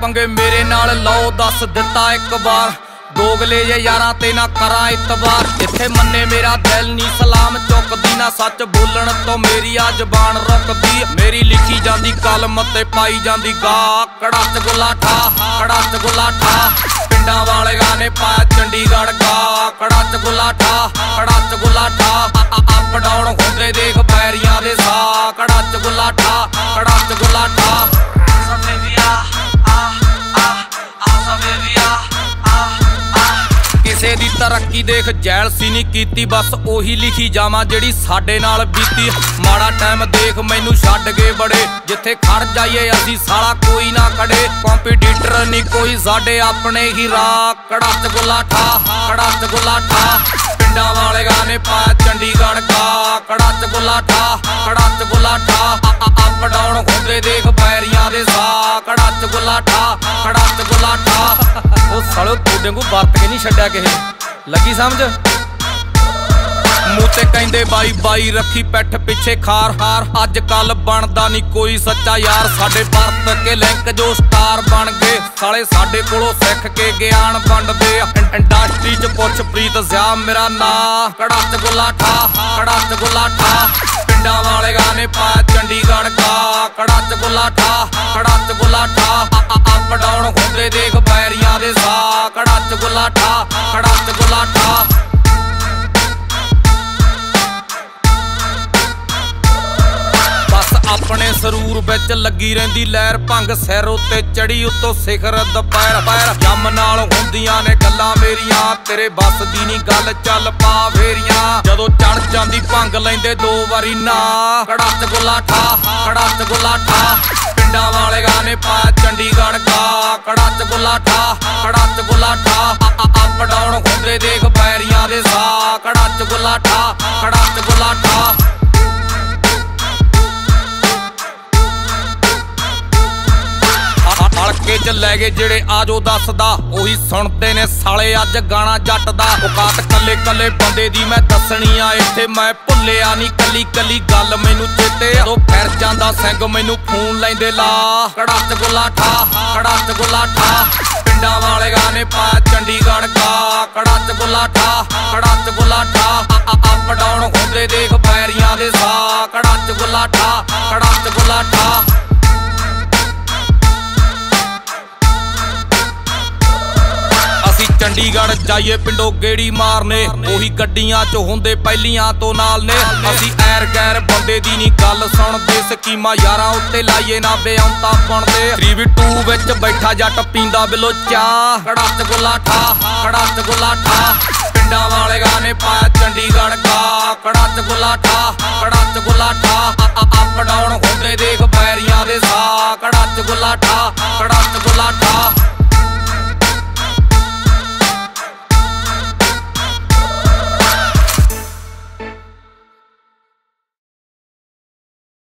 पंगे मेरे नाल लो दस दिता एक बार दोगले जे यारां ते ना करा इतबार इत्थे मन्ने मेरा दिल नी सलाम चुकदी ना सच बोलण तो मेरी आ जबान रुकदी मेरी लिखी जांदी कलम ते पाई जांदी गा कड़च गुलाठा कड़च गुलाठा पिंडां वाले गाने पाया चंडीगढ़ गा कड़च गुलाठा कड़च गुलाठा अप डाउन होंदे देख बैरियां दे सा कड़च गुलाठा कड़च गुलाठा किसे दी तरक्की देख जैल सी नहीं कीती बस ओही लिखी जावां जेड़ी साडे नाल बीती माड़ा टाइम देख मैनू छड्ड गए बड़े जिथे खड़ जाइए असी साला कोई ना खड़े कंपीटीटर नहीं कोई साडे अपने ही राह कड़च गुलाठा कड़च गुलाठा पिंडां वाले गाने पाया चंडीगढ़ गा कड़च गुलाठा कड़च गुलाठा अप डाउन होंदे देख बैरियां दे सा कड़च गुलाठा कड़च गुलाठा ओ सालो तोड़े को वरत के नहीं छड्या किसे लगी समझ मूते कहंदे बाई बाई रखी पैठ पिछे खार हार अज कल बनदा नहीं कोई सच्चा यार साडे भारत के लिंक जो स्टार बन गए साले साडे कोलों सिख के ज्ञान वंडदे इंडस्ट्री च पुछ प्रीत ज़िया मेरा ना कड़च गुलाठा कड़च गुलाठा पिंडां वाले गाने पाया चंडीगढ़ गा कड़च गुलाठा कड़च गुलाठा अप डाउन होंदे देख बैरियां दे सा कड़च गुलाठा कड़च गुलाठा अपने सरूर विच लगी रहिंदी लहर भंग सिर उत्ते चढ़ी उत्तों सिखर दुपहर पैर जम नाल हुंदियां ने गल्लां मेरियां तेरे बस दी नी गल चल पा फेरियां जदों चढ़ जांदी भंग लैंदे दो वारी ना कड़च गुलाठा कड़च गुलाठा पिंडां वाले गाने पाया चंडीगढ़ गा कड़च गुलाठा कड़च गुलाठा अप डाउन होंदे देख बैरियां दे सा कड़च गुलाठा कड़च गुलाठा हलके च लै गए जेड़े आजो दसदा ओही सुनते ने साले अज गाना जट दा औकात कल्ले कल्ले बंदे दी मैं दसनी आ इत्थे मैं भुल्लिया नी कली कली गल मैनू चेते जदों फिर जांदा सिंह मैनू फोन लैंदे ला कड़च गुलाठा कड़च गुलाठा पिंडां वाले गाने पाया चंडीगढ़ गा कड़च गुलाठा कड़च गुलाठा अप डाउन होंदे देख बैरियां दे सा कड़च गुलाठा कड़च गुलाठा चंडीगढ़ जाइए पिंडों गेड़ी मारने ओही गड्डियां च हुंदे पहलियां तो नाल ने असी ऐर गैर बंदे दी नी गल सुनदे स्कीमां यारां उत्ते लाइए ना बेअंता बनदे 3v2 विच बैठा जट पींदा बिलो चाह कड़च गुलाठा कड़च गुलाठा पिंडां वाले गाने पाया चंडीगढ़ गा कड़च गुलाठा कड़च गुलाठा अप डाउन होंदे देख बैरियां दे सा कड़च गुलाठा कड़च गुलाठा